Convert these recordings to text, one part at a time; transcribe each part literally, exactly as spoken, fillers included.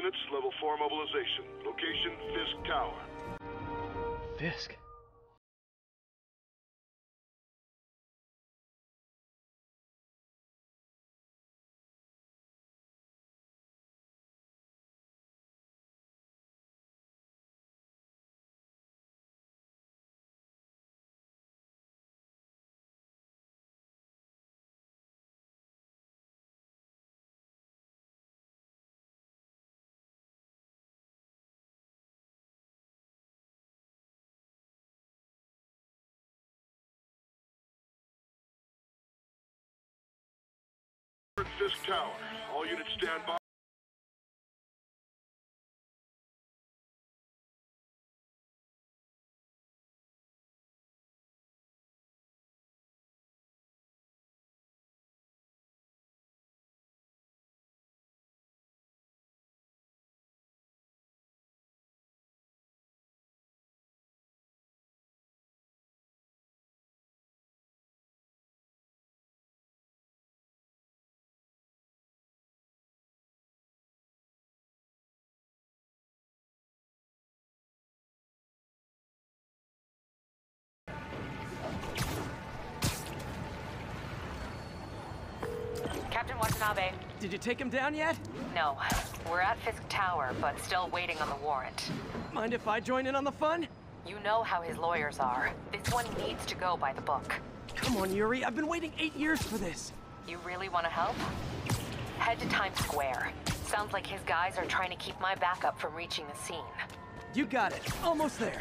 units, level four mobilization. Location, Fisk Tower. Fisk? Fisk Tower. All units stand by. Captain Watanabe. Did you take him down yet? No. We're at Fisk Tower, but still waiting on the warrant. Mind if I join in on the fun? You know how his lawyers are. This one needs to go by the book. Come on, Yuri. I've been waiting eight years for this. You really want to help? Head to Times Square. Sounds like his guys are trying to keep my backup from reaching the scene. You got it. Almost there.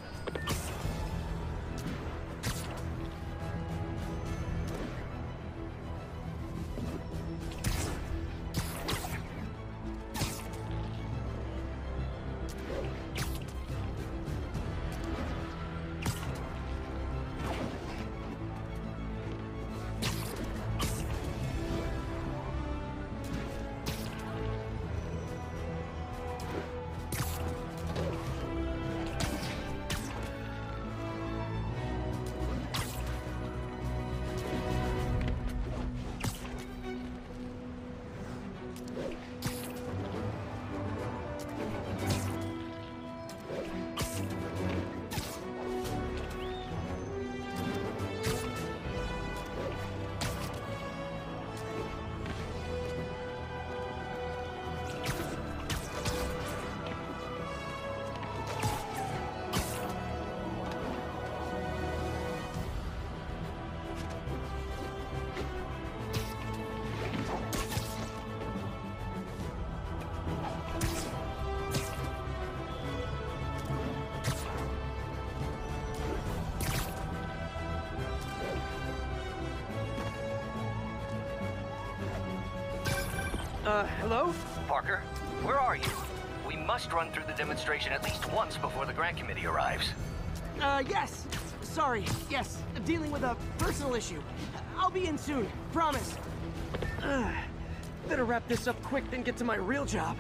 Uh, hello? Parker, where are you? We must run through the demonstration at least once before the grant committee arrives. Uh, yes. Sorry, yes. Dealing with a personal issue. I'll be in soon. Promise. Uh, better wrap this up quick than get to my real job.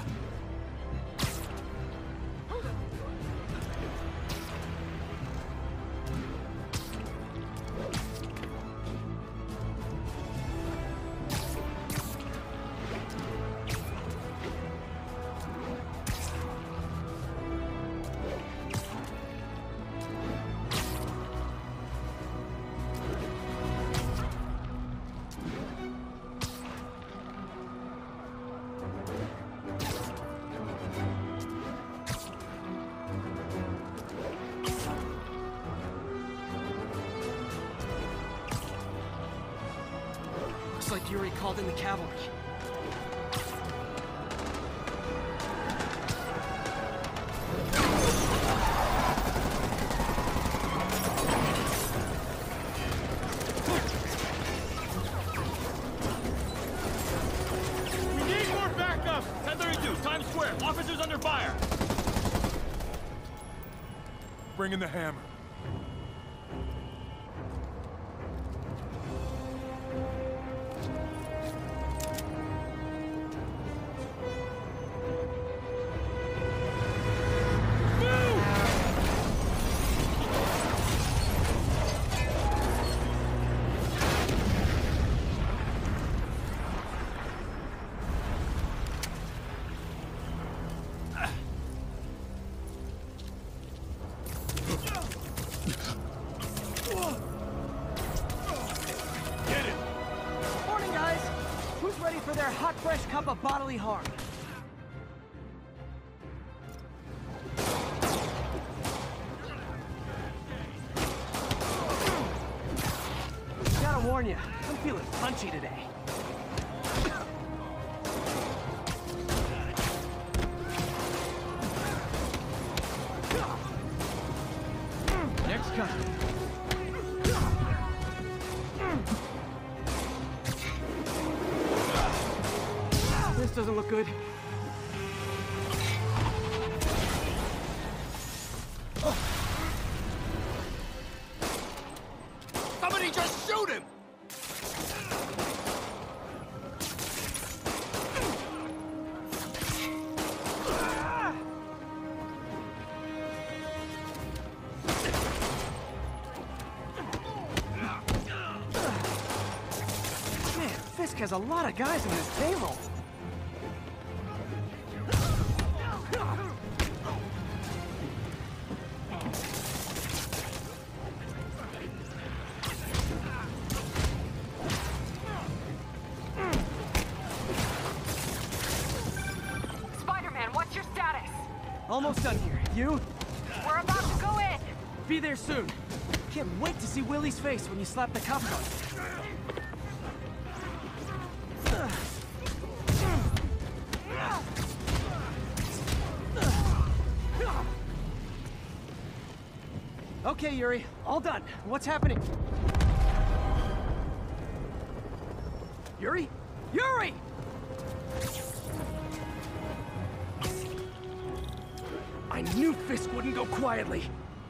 Looks like Yuri called in the cavalry. We need more backup! ten thirty-two, Times Square. Officers under fire. Bring in the hammer. Get it! Morning, guys! Who's ready for their hot, fresh cup of bodily harm? Gotta warn you, I'm feeling punchy today. Next cut. This doesn't look good. Somebody just shoot him! Man, Fisk has a lot of guys in his payroll. Spider-Man, what's your status? Almost done here. You? We're about to go in. Be there soon. Can't wait to see Willie's face when you slap the cuff on. Okay, Yuri. All done. What's happening? Yuri? Yuri! I knew Fisk wouldn't go quietly.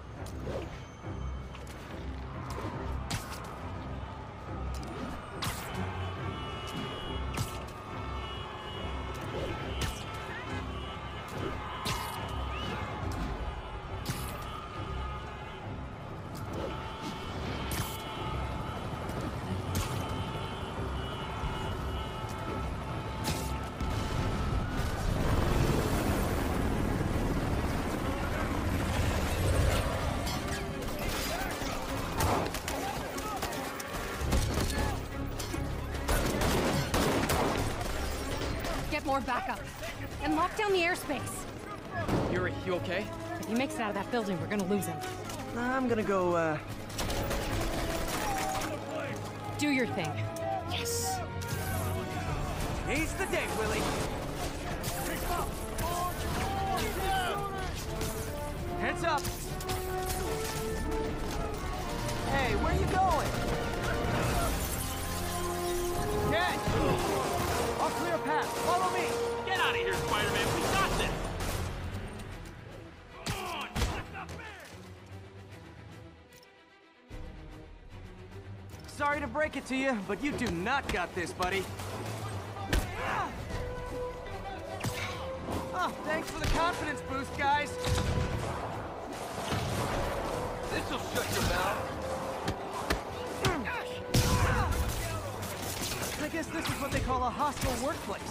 Get more backup. And lock down the airspace. Yuri, you okay? If he makes it out of that building, we're gonna lose him. I'm gonna go, uh... Do your thing. Yes! He's the day, Willie! Heads up! Hey, where you going? Cat! I'll clear a path. Follow me! Get out of here, Spider-Man! We got this! Sorry to break it to you, but you do not got this, buddy. Oh, thanks for the confidence boost, guys. This'll shut your mouth. I guess this is what they call a hostile workplace.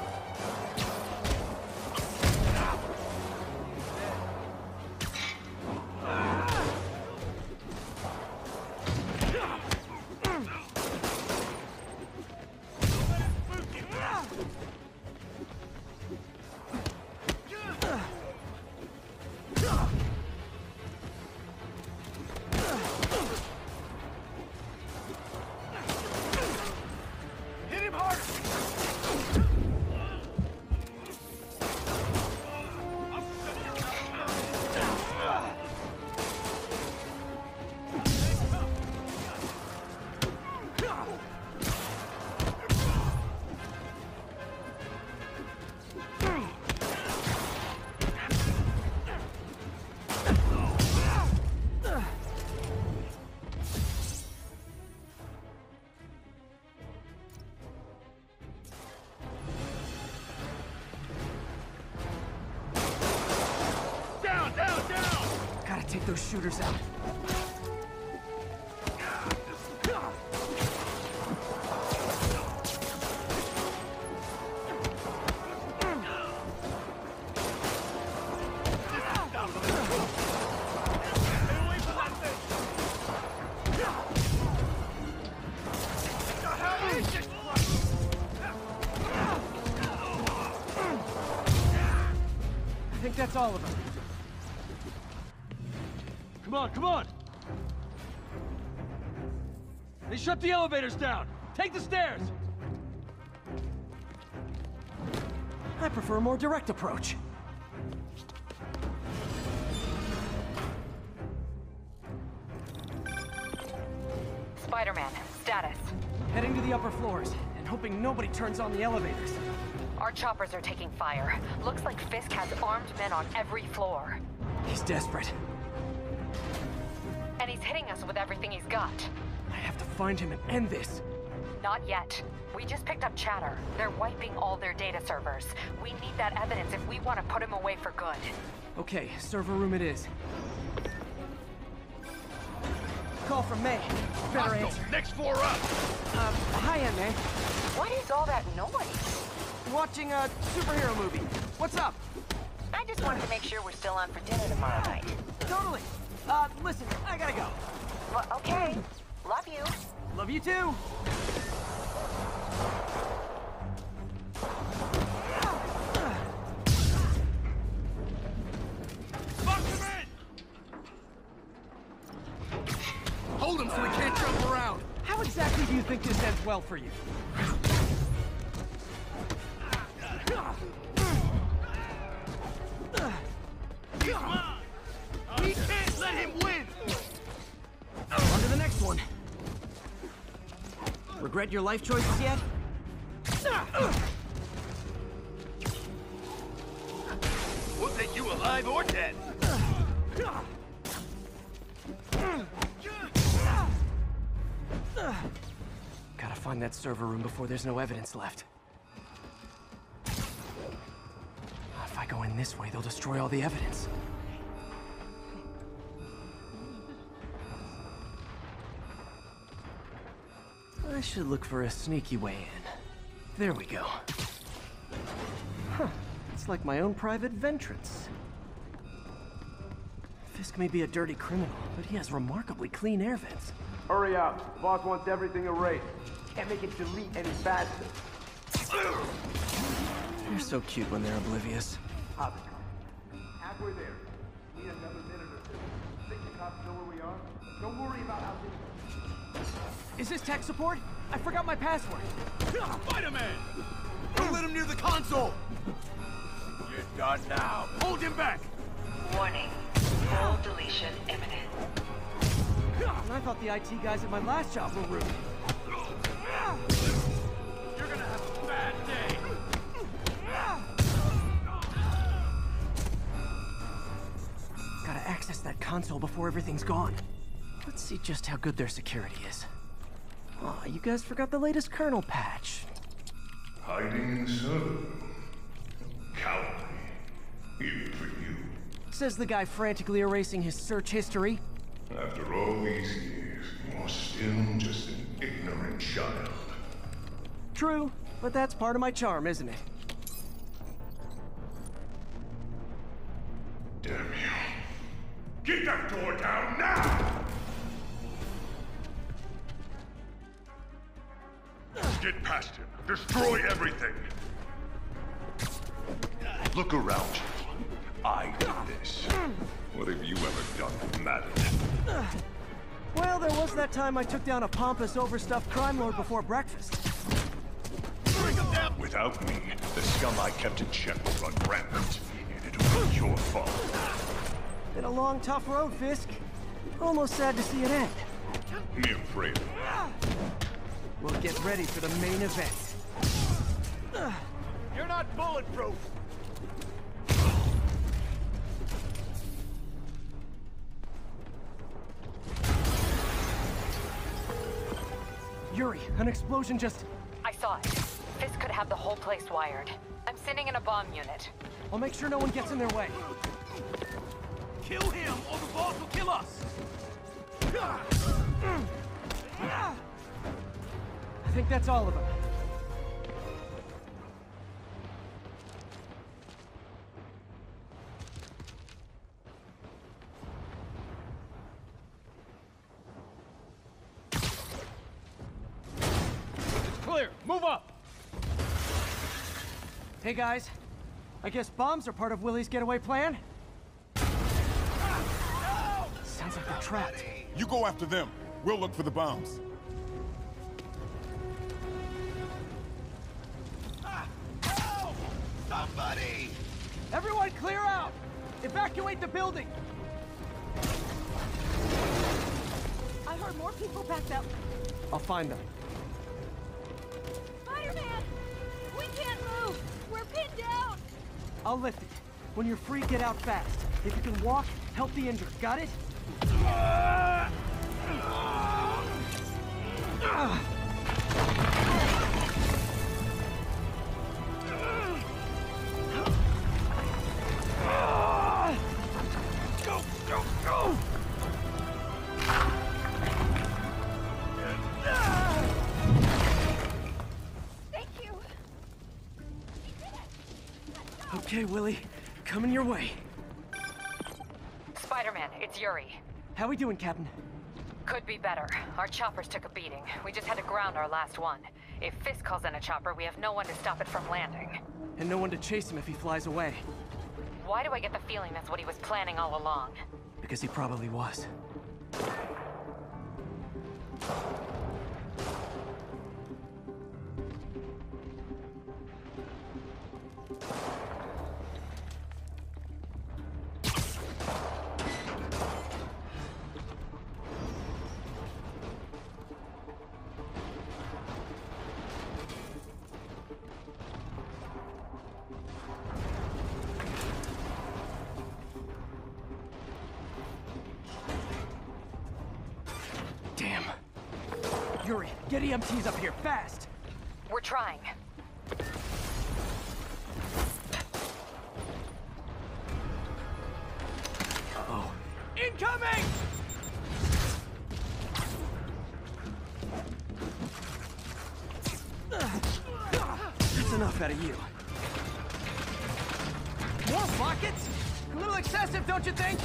Hit him harder! Gotta take those shooters out. all of them. Come on, come on! They shut the elevators down! Take the stairs! I prefer a more direct approach. Spiderman, status. Heading to the upper floors, and hoping nobody turns on the elevators. Our choppers are taking fire. Looks like Fisk has armed men on every floor. He's desperate. And he's hitting us with everything he's got. I have to find him and end this. Not yet. We just picked up chatter. They're wiping all their data servers. We need that evidence if we want to put him away for good. Okay, server room it is. Call from May. Better answer. Next floor up! Uh, hi, Aunt May. What is all that noise? Watching a superhero movie. What's up? I just wanted to make sure we're still on for dinner tomorrow night. Totally. Uh, listen, I gotta go. Well, okay. Love you. Love you too. Box him in! Hold him so he can't jump around! How exactly do you think this ends well for you? He's mine! We can't let him win! On to the next one. Regret your life choices yet? We'll take you alive or dead! Gotta find that server room before there's no evidence left. If I go in this way, they'll destroy all the evidence. I should look for a sneaky way in. There we go. Huh. It's like my own private ventrance. Fisk may be a dirty criminal, but he has remarkably clean air vents. Hurry up. Boss wants everything erased. Can't make it delete any faster. They're so cute when they're oblivious. How's it going? Halfway there. Need another minute or two. Think the cops know where we are? Don't worry about how things... Is this tech support? I forgot my password. Spider-Man! Don't let him near the console! You're done now. Hold him back! Warning. Full deletion imminent. And I thought the I T guys at my last job were rude. You're gonna have a bad day! Gotta access that console before everything's gone. Let's see just how good their security is. Aw, you guys forgot the latest kernel patch. Hiding in the server. Cowardly. Even for you. Says the guy frantically erasing his search history. After all these years, you're still just an ignorant child. True, but that's part of my charm, isn't it? Damn you. Get that door down now! Get past him. Destroy everything. Look around you. I did this. What have you ever done that mattered? Well, there was that time I took down a pompous, overstuffed crime lord before breakfast. Bring him down! Without me, the scum I kept in check would run rampant. And it was your fault. Been a long, tough road, Fisk. Almost sad to see it end. Me afraid. We'll get ready for the main event. You're not bulletproof! Yuri, an explosion just... I saw it. Fisk could have the whole place wired. I'm sending in a bomb unit. I'll make sure no one gets in their way. Kill him, or the boss will kill us! I think that's all of them. It's clear! Move up! Hey guys, I guess bombs are part of Willie's getaway plan? trapped. You go after them. We'll look for the bombs. Ah! Help! Somebody! Everyone clear out! Evacuate the building! I heard more people backed up. I'll find them. Spider-Man! We can't move! We're pinned down! I'll lift it. When you're free, get out fast. If you can walk, help the injured. Got it? Go, go, go! Thank you! Okay, Willie. Coming your way. Spider-Man, it's Yuri. How we doing, Captain? Could be better. Our choppers took a beating. We just had to ground our last one. If Fisk calls in a chopper, we have no one to stop it from landing. And no one to chase him if he flies away. Why do I get the feeling that's what he was planning all along? Because he probably was. Damn. Yuri, get E M Ts up here, fast! We're trying. Oh. Incoming! That's enough out of you. More buckets? A little excessive, don't you think?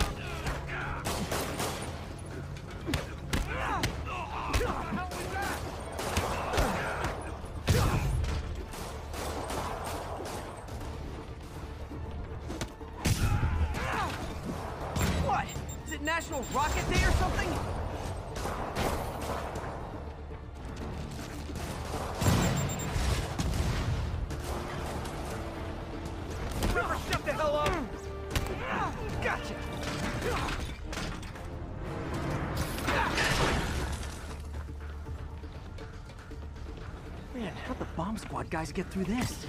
What? Is it National Rocket Day or something? River, shut the hell up! Gotcha! Man, how'd the bomb squad guys get through this?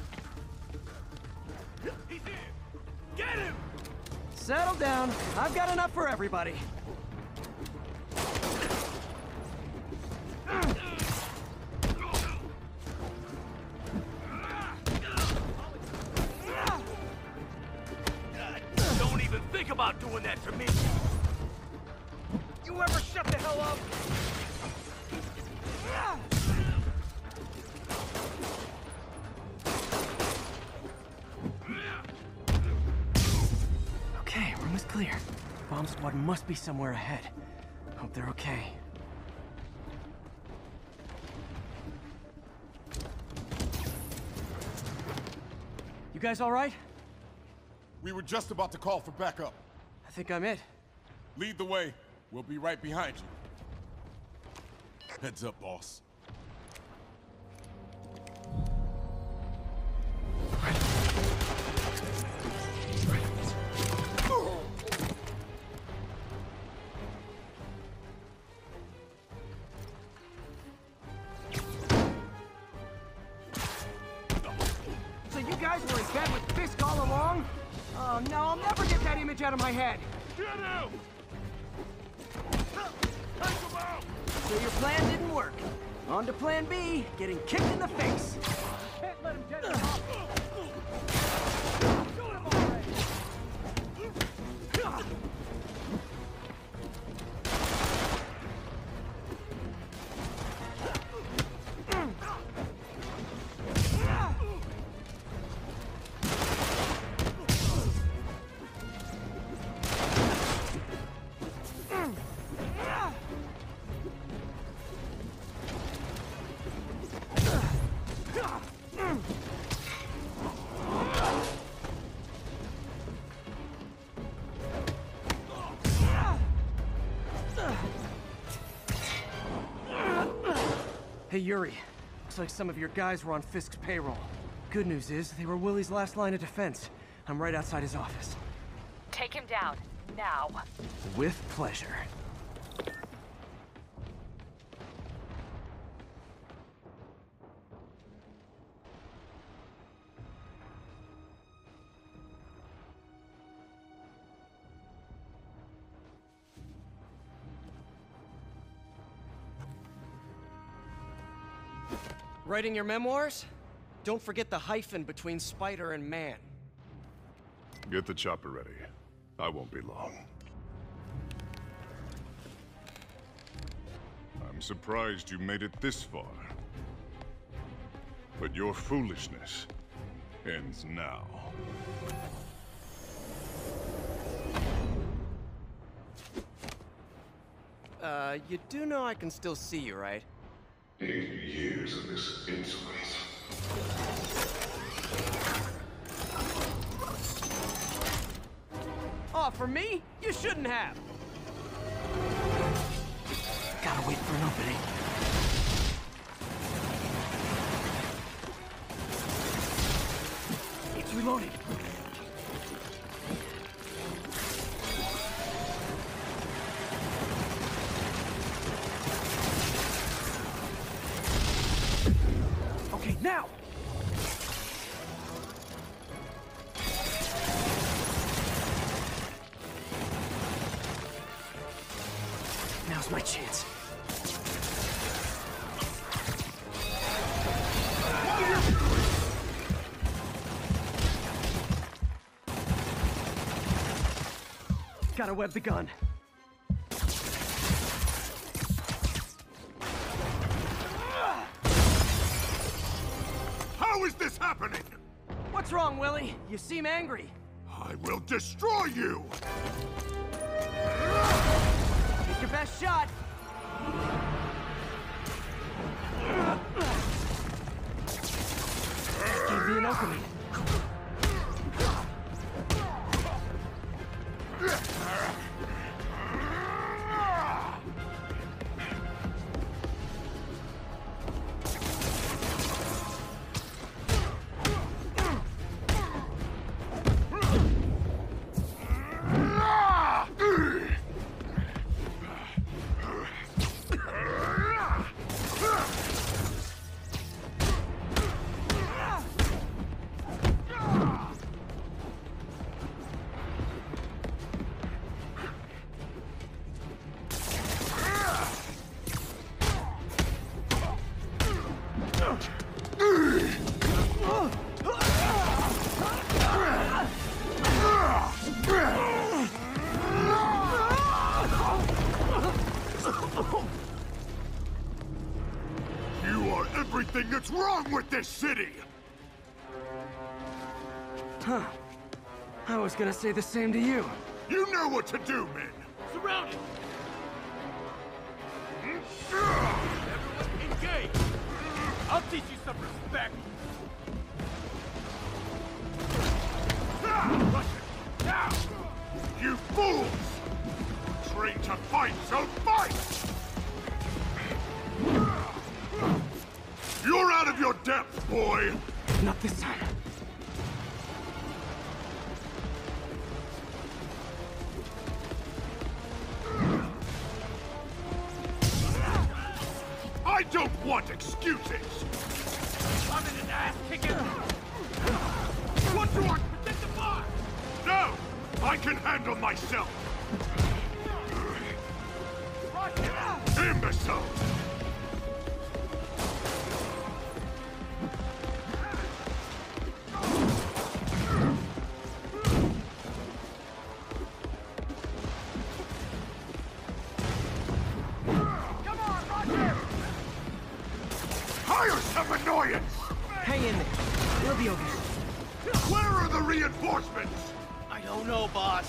He's here! Get him! Settle down. I've got enough for everybody. Don't even think about doing that to me! You ever shut the hell up? Okay, room is clear. Bomb squad must be somewhere ahead. Hope they're okay. You guys all right? We were just about to call for backup. I think I'm it. Lead the way. We'll be right behind you. Heads up, boss. So you guys were in bed with Fisk all along? Oh no, I'll never get that image out of my head. Get him! Take him out! So your plan didn't work. On to plan B, getting kicked in the face. Can't let him get him off! Shoot him already! Hey, Yuri. Looks like some of your guys were on Fisk's payroll. Good news is, they were Willie's last line of defense. I'm right outside his office. Take him down, now. With pleasure. Writing your memoirs? Don't forget the hyphen between Spider and Man. Get the chopper ready. I won't be long. I'm surprised you made it this far. But your foolishness ends now. Uh, you do know I can still see you, right? Eight years of this insolence. Oh, for me? You shouldn't have. Gotta wait for an opening. It's reloaded. Okay, now! Now's my chance. Gotta web the gun. How is this happening? What's wrong, Willie? You seem angry. I will destroy you! Take your best shot. Gave me an opening. You are everything that's wrong with this city! Huh. I was gonna say the same to you. You know what to do, men! Surround it! Everyone engage! I'll teach you some respect! Rush it! Now! You fools! Trained to fight, so fight! You're out of your depth, boy! Not this time. I don't want excuses! I'm in an ass kicking! What do I protect the bar? No! I can handle myself! Imbecile! Hire some annoyance! Hang in there. We'll be over here. Where are the reinforcements? I don't know, boss.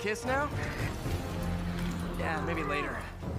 kiss now? Yeah, maybe later.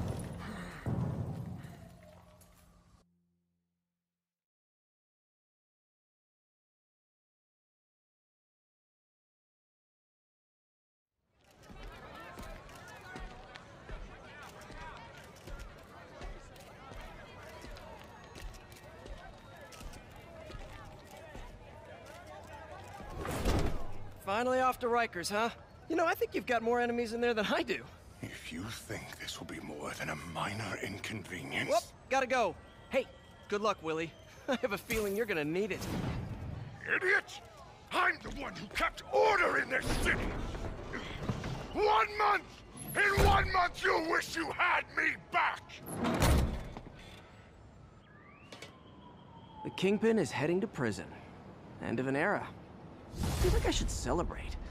Finally off to Rikers, huh? You know, I think you've got more enemies in there than I do. If you think this will be more than a minor inconvenience... Whoop, gotta go. Hey, good luck, Willie. I have a feeling you're gonna need it. Idiot! I'm the one who kept order in this city! One month! In one month you'll wish you had me back! The Kingpin is heading to prison. End of an era. I feel like I should celebrate.